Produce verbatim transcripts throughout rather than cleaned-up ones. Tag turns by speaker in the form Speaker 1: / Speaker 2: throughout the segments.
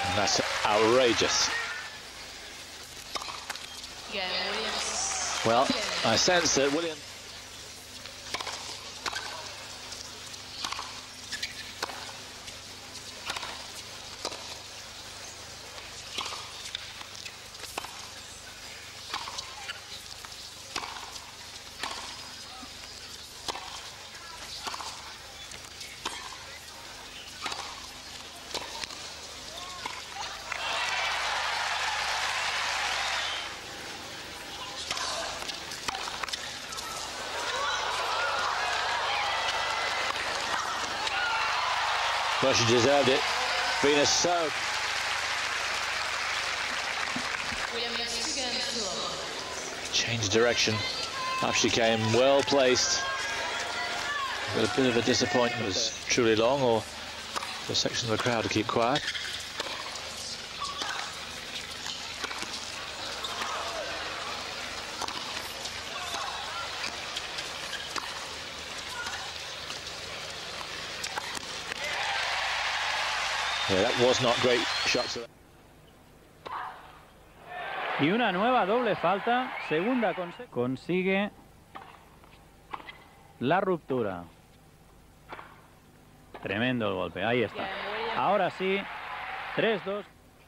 Speaker 1: And that's outrageous.
Speaker 2: Yeah, Williams.
Speaker 1: Well, I sense that Williams... Well, she deserved it. Venus so. Changed direction. Up she came, well placed. But a bit of a disappointment. It was truly long, or for a section of the crowd to keep quiet. Yeah, that was not great shots.
Speaker 3: Y una nueva doble falta, segunda conse consigue la ruptura. Tremendo el golpe, ahí está. Ahora sí, tres dos.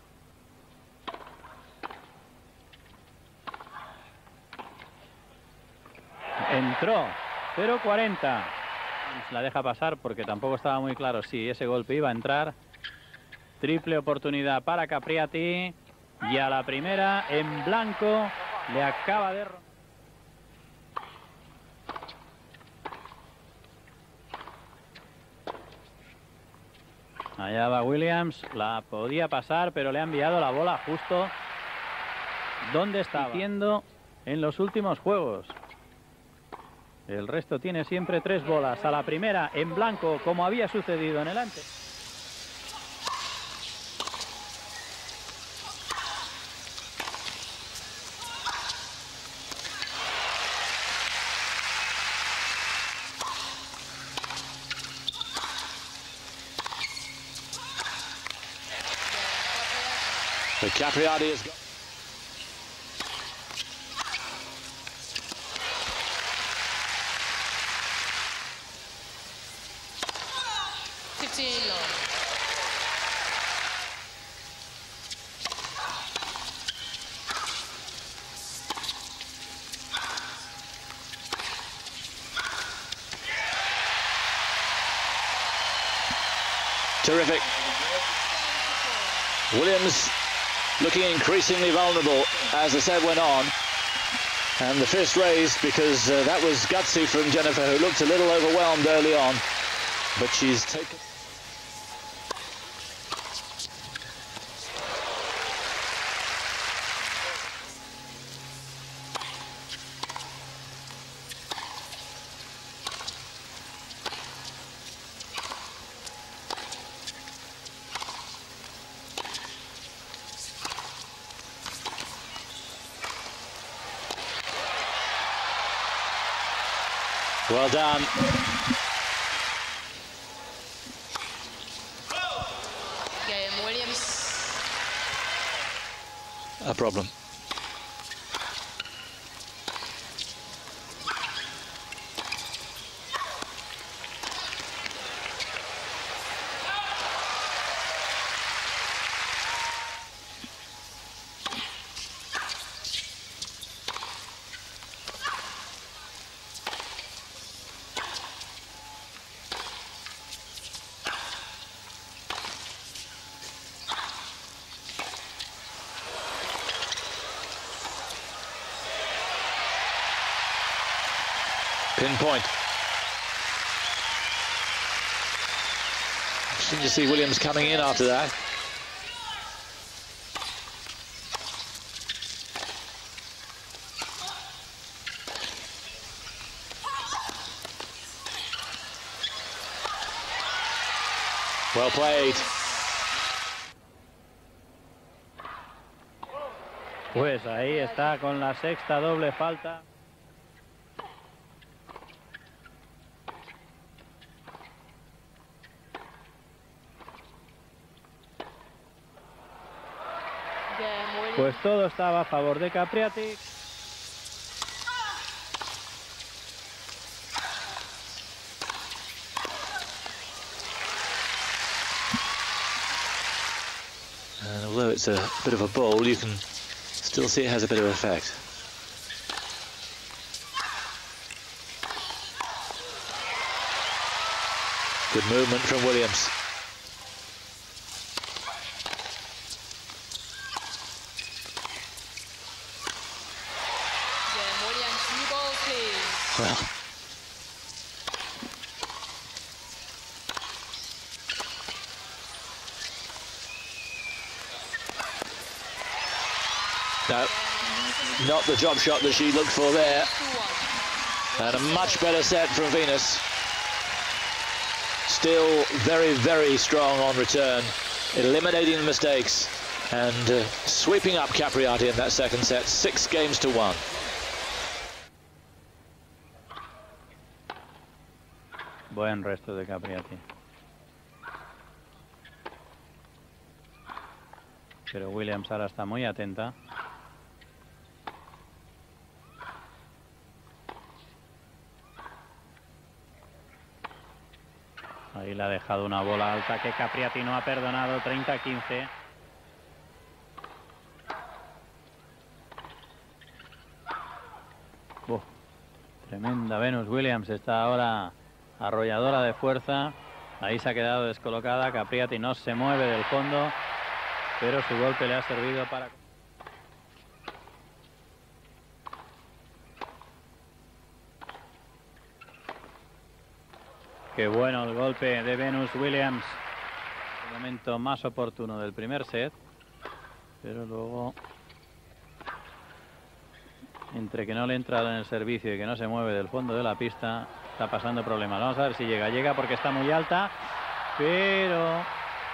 Speaker 3: Entró, cero cuarenta. La deja pasar porque tampoco estaba muy claro si ese golpe iba a entrar. Triple oportunidad para Capriati. Y a la primera, en blanco, le acaba de... Allá va Williams. La podía pasar, pero le ha enviado la bola justo donde estaba haciendo en los últimos juegos. El resto tiene siempre tres bolas. A la primera, en blanco, como había sucedido en el antes.
Speaker 1: The Capriati has got...
Speaker 2: fifteen long.
Speaker 1: Terrific. Williams looking increasingly vulnerable as the set went on, and the fist raised because uh, that was gutsy from Jennifer, who looked a little overwhelmed early on, but she's taken... Well done.
Speaker 2: Game Williams.
Speaker 1: A problem. Pinpoint. Interesting to see Williams coming in after that. Well played.
Speaker 3: Pues ahí está con la sexta doble falta.
Speaker 2: Game Williams.
Speaker 3: Pues todo estaba a favor de Capriati.
Speaker 1: And although it's a bit of a bowl, you can still see it has a bit of effect. Good movement from Williams.
Speaker 2: Game Williams, new ball, please.
Speaker 1: Well, no, not the drop shot that she looked for there. And a much better set from Venus. Still very, very strong on return, eliminating the mistakes and uh, sweeping up Capriati in that second set, six games to one.
Speaker 3: Buen resto de Capriati. Pero Williams ahora está muy atenta. Ahí le ha dejado una bola alta que Capriati no ha perdonado, treinta a quince. Uf, tremenda Venus Williams, está ahora arrolladora de fuerza. Ahí se ha quedado descolocada, Capriati no se mueve del fondo, pero su golpe le ha servido para... Qué bueno el golpe de Venus Williams. El momento más oportuno del primer set. Pero luego, entre que no le entra en el servicio y que no se mueve del fondo de la pista, está pasando problemas. Vamos a ver si llega. Llega porque está muy alta, pero...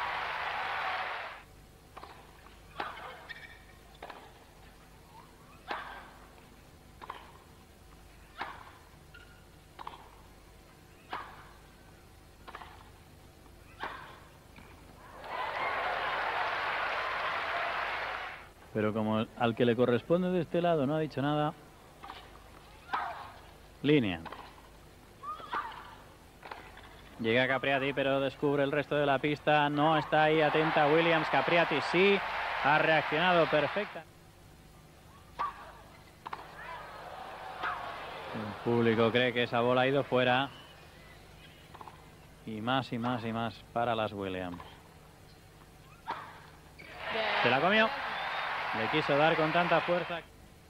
Speaker 3: Pero como al que le corresponde de este lado no ha dicho nada. Línea. Llega Capriati, pero descubre el resto de la pista. No está ahí atenta Williams. Capriati sí ha reaccionado perfecta. El público cree que esa bola ha ido fuera. Y más y más y más para las Williams. Se la comió. Le quiso dar con tanta fuerza.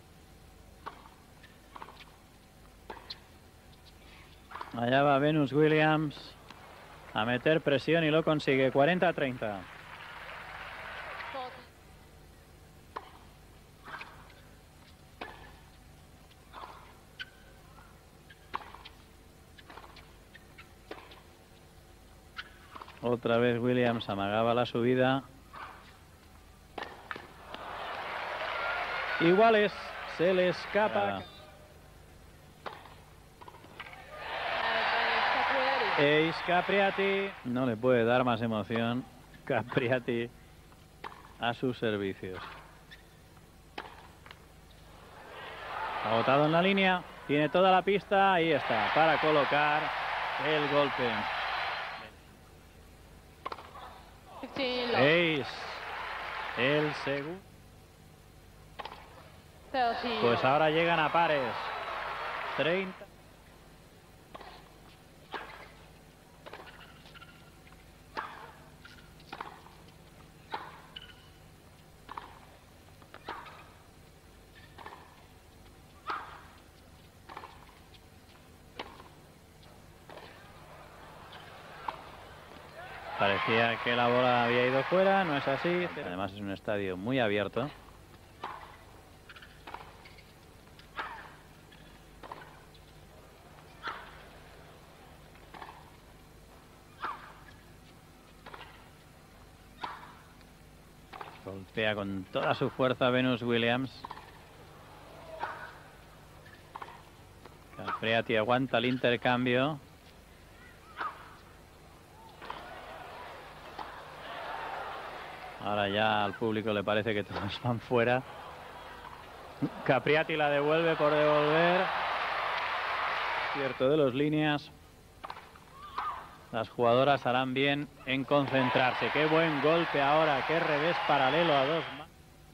Speaker 3: Allá va Venus Williams a meter presión y lo consigue. cuarenta a treinta. Otra vez Williams amagaba la subida. Iguales, se le escapa. Ace Capriati. No le puede dar más emoción Capriati a sus servicios. Agotado en la línea. Tiene toda la pista. Ahí está, para colocar el golpe. Ace. El segundo. Pues ahora llegan a pares. treinta. Parecía que la bola había ido fuera, no es así. Además es un estadio muy abierto. Golpea con toda su fuerza Venus Williams. Capriati aguanta el intercambio. Ahora ya al público le parece que todos van fuera. Capriati la devuelve por devolver. Cierto de los líneas. Las jugadoras harán bien en concentrarse. Qué buen golpe ahora, qué revés paralelo a dos más.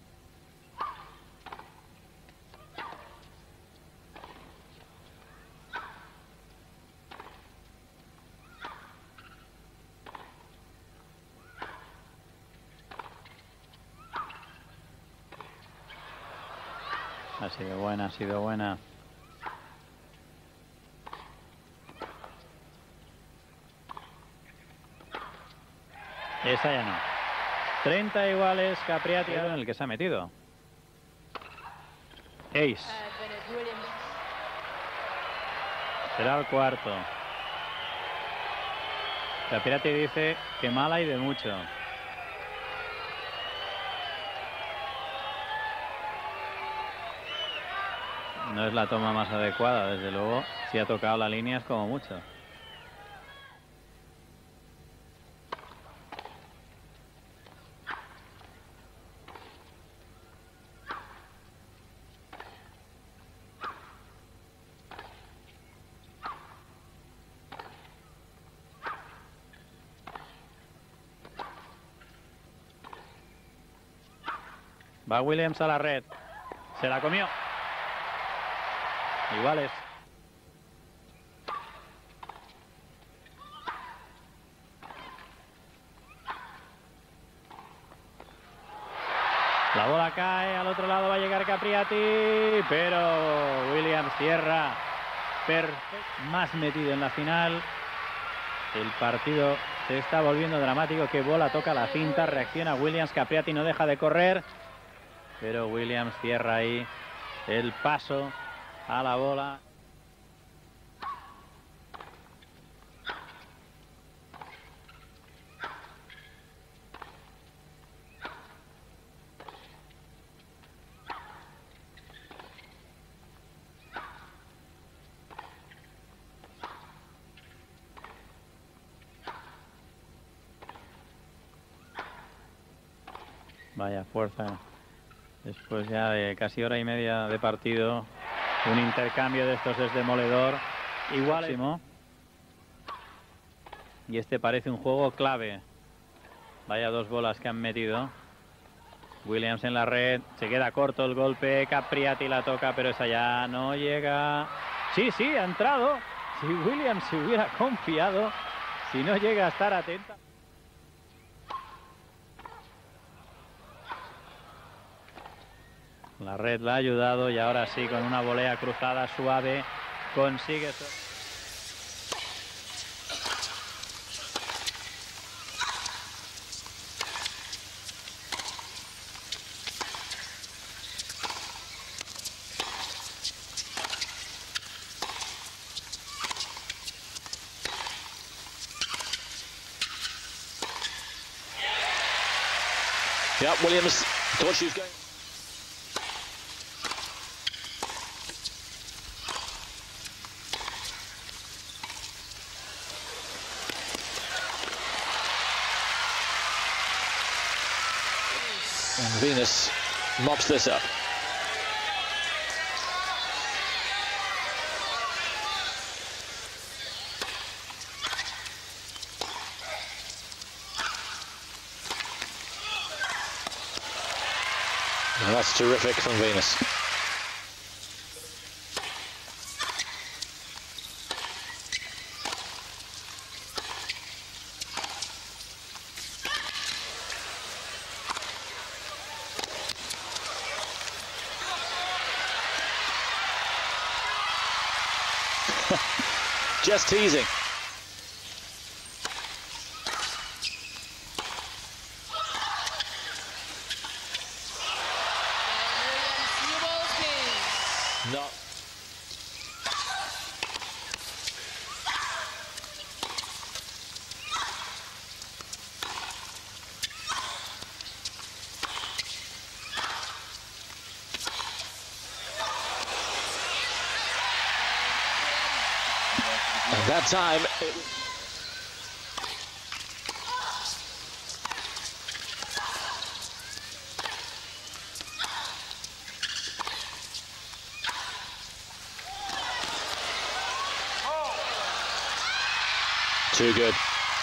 Speaker 3: Ha sido buena, ha sido buena. Esa ya no. treinta iguales, Capriati en el que se ha metido. Ace. Será el cuarto. Capriati dice que mala y de mucho. No es la toma más adecuada, desde luego. Si ha tocado la línea es como mucho. Va Williams a la red. Se la comió. Iguales. La bola cae, al otro lado va a llegar Capriati, pero Williams cierra. Perfecto. Más metido en la final. El partido se está volviendo dramático. Que bola toca la cinta, reacciona Williams. Capriati no deja de correr, pero Williams cierra ahí el paso a la bola. Vaya fuerza. Después ya de casi hora y media de partido, un intercambio de estos es demoledor. Igualísimo. Y este parece un juego clave. Vaya dos bolas que han metido. Williams en la red. Se queda corto el golpe. Capriati la toca, pero esa ya no llega. Sí, sí, ha entrado. Si Williams se hubiera confiado, si no llega a estar atenta. La red la ha ayudado y ahora sí, con una volea cruzada suave, consigue...
Speaker 1: Yeah, Williams thought she was going... And Venus mops this up. And that's terrific from Venus. Just teasing. No. And that time it... Too good.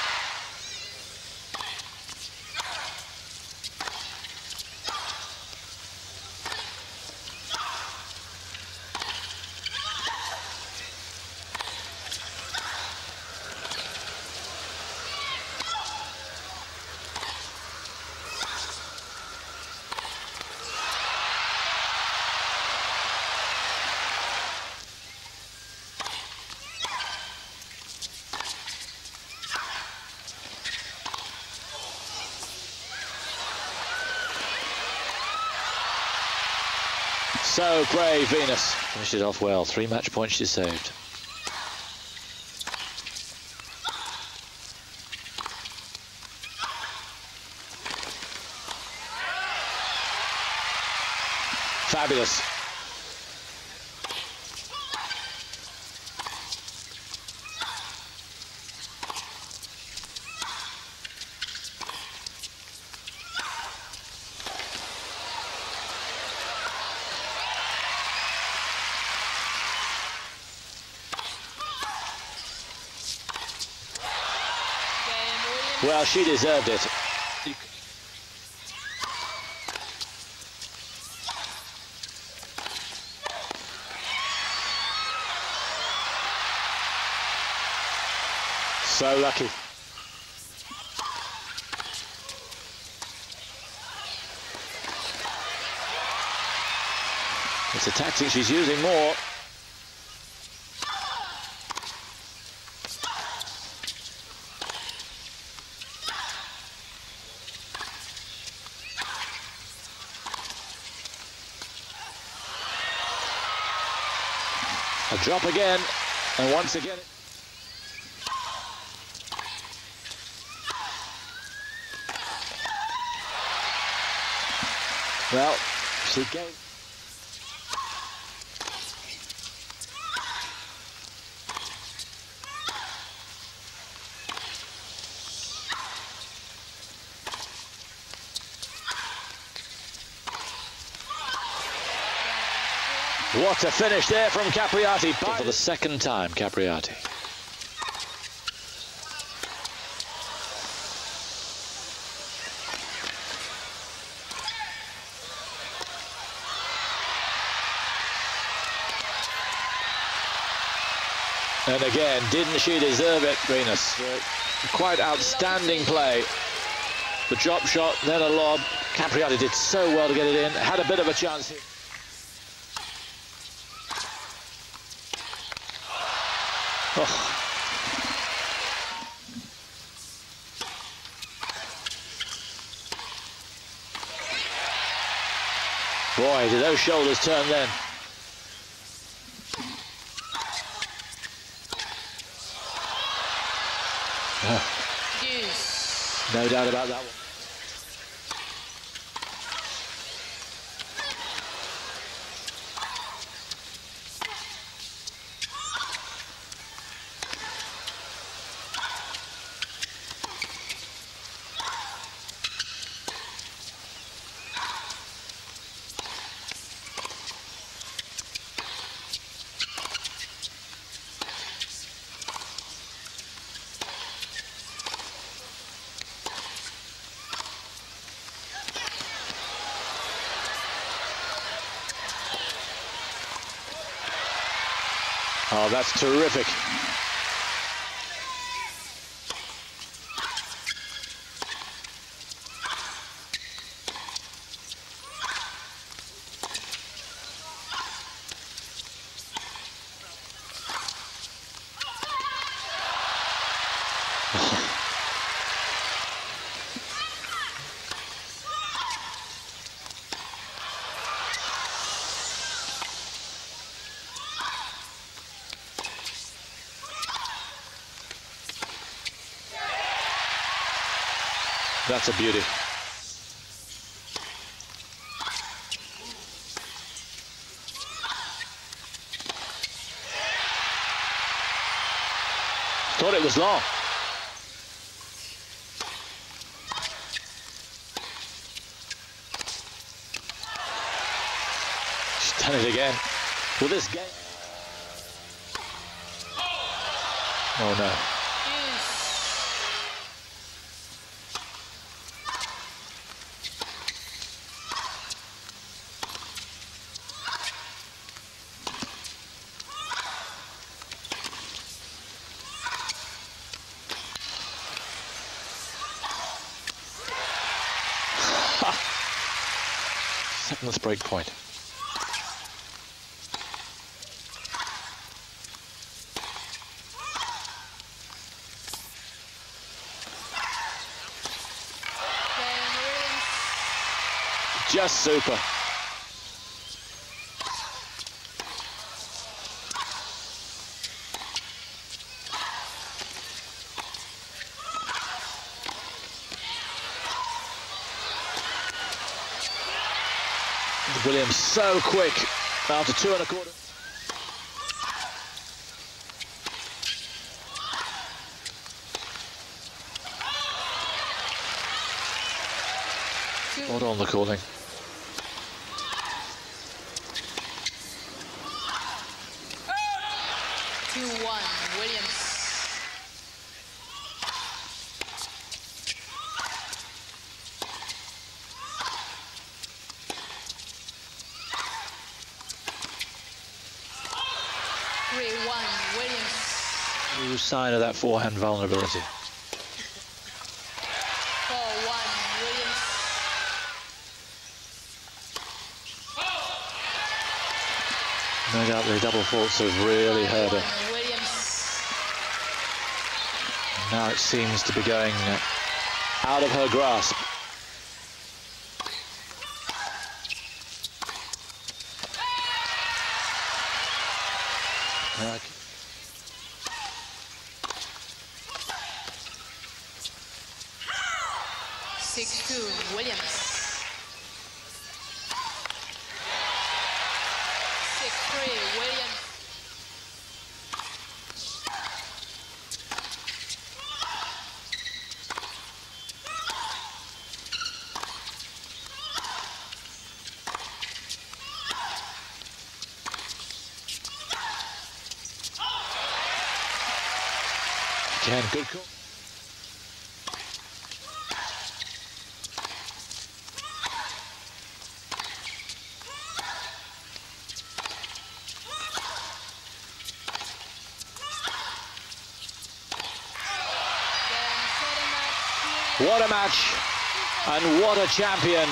Speaker 1: So brave, Venus. Finished it off well. Three match points she saved. Fabulous. Well, she deserved it. So lucky. It's a tactic she's using more. A drop again, and once again. Well, she gave. What a finish there from Capriati. For the second time, Capriati. And again, didn't she deserve it, Venus? Uh, quite outstanding play. The drop shot, then a lob. Capriati did so well to get it in. Had a bit of a chance here. Oh. Boy, did those shoulders turn then. Oh.
Speaker 2: Yes.
Speaker 1: No doubt about that one. Oh, that's terrific. That's a beauty. Thought it was long. She's done it again. Will this game? Oh no.
Speaker 2: Yes.
Speaker 1: seventh break point. Just super. Williams so quick after two and a quarter. Hold on the calling.
Speaker 2: two one, Williams. three one, Williams.
Speaker 1: No sign of that forehand vulnerability.
Speaker 2: four one, Williams.
Speaker 1: No doubt the double faults have really hurt her.
Speaker 2: Williams.
Speaker 1: Now it seems to be going out of her grasp. Okay.
Speaker 2: six two, Williams. six three, Williams.
Speaker 1: Again, good call. What a match, and what a champion.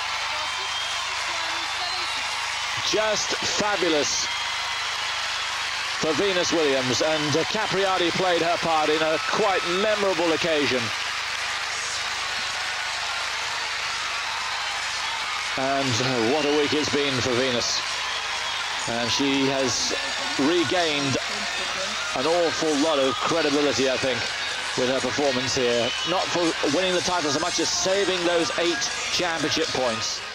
Speaker 1: Just fabulous for Venus Williams, and uh, Capriati played her part in a quite memorable occasion. And uh, what a week it's been for Venus. And she has regained an awful lot of credibility, I think, with her performance here. Not for winning the title so much as saving those eight championship points.